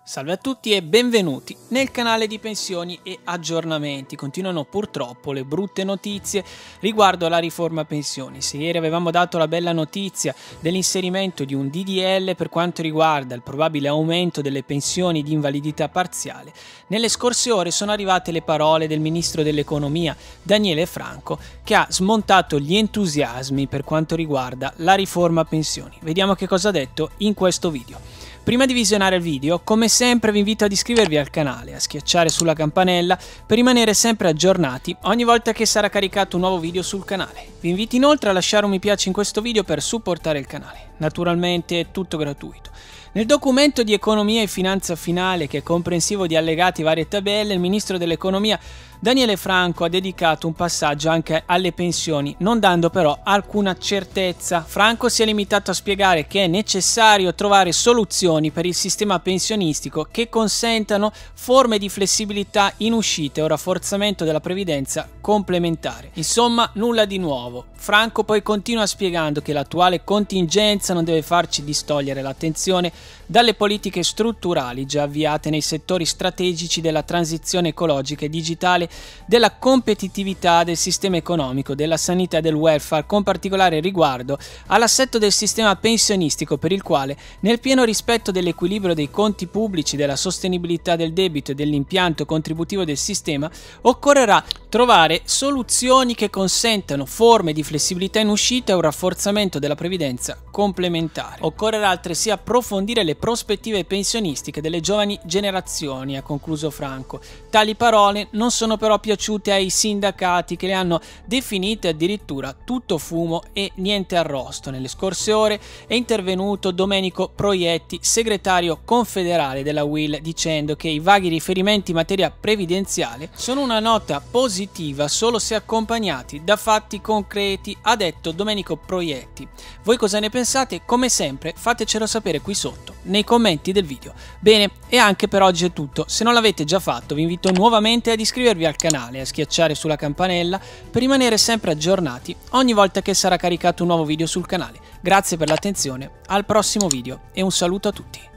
Salve a tutti e benvenuti nel canale di pensioni e aggiornamenti. Continuano purtroppo le brutte notizie riguardo alla riforma pensioni. Se ieri avevamo dato la bella notizia dell'inserimento di un DDL per quanto riguarda il probabile aumento delle pensioni di invalidità parziale, nelle scorse ore sono arrivate le parole del ministro dell'economia Daniele Franco, che ha smontato gli entusiasmi per quanto riguarda la riforma pensioni. Vediamo che cosa ha detto in questo video. Prima di visionare il video, come sempre vi invito ad iscrivervi al canale, a schiacciare sulla campanella per rimanere sempre aggiornati ogni volta che sarà caricato un nuovo video sul canale. Vi invito inoltre a lasciare un mi piace in questo video per supportare il canale. Naturalmente è tutto gratuito. Nel documento di economia e finanza finale, che è comprensivo di allegati e varie tabelle, il ministro dell'economia Daniele Franco ha dedicato un passaggio anche alle pensioni, non dando però alcuna certezza. Franco si è limitato a spiegare che è necessario trovare soluzioni per il sistema pensionistico che consentano forme di flessibilità in uscita e un rafforzamento della previdenza complementare. Insomma, nulla di nuovo. Franco poi continua spiegando che l'attuale contingenza non deve farci distogliere l'attenzione dalle politiche strutturali già avviate nei settori strategici della transizione ecologica e digitale, della competitività del sistema economico, della sanità e del welfare, con particolare riguardo all'assetto del sistema pensionistico, per il quale, nel pieno rispetto dell'equilibrio dei conti pubblici, della sostenibilità del debito e dell'impianto contributivo del sistema, occorrerà trovare soluzioni che consentano forme di flessibilità in uscita e un rafforzamento della previdenza complementare. Occorrerà altresì approfondire le prospettive pensionistiche delle giovani generazioni, ha concluso Franco. Tali parole non sono però piaciute ai sindacati, che le hanno definite addirittura tutto fumo e niente arrosto. Nelle scorse ore è intervenuto Domenico Proietti, segretario confederale della UIL, dicendo che i vaghi riferimenti in materia previdenziale sono una nota positiva solo se accompagnati da fatti concreti, ha detto Domenico Proietti. Voi cosa ne pensate? Come sempre fatecelo sapere qui sotto nei commenti del video. Bene, e anche per oggi è tutto. Se non l'avete già fatto, vi invito nuovamente ad iscrivervi al canale e a schiacciare sulla campanella per rimanere sempre aggiornati ogni volta che sarà caricato un nuovo video sul canale. Grazie per l'attenzione, al prossimo video e un saluto a tutti.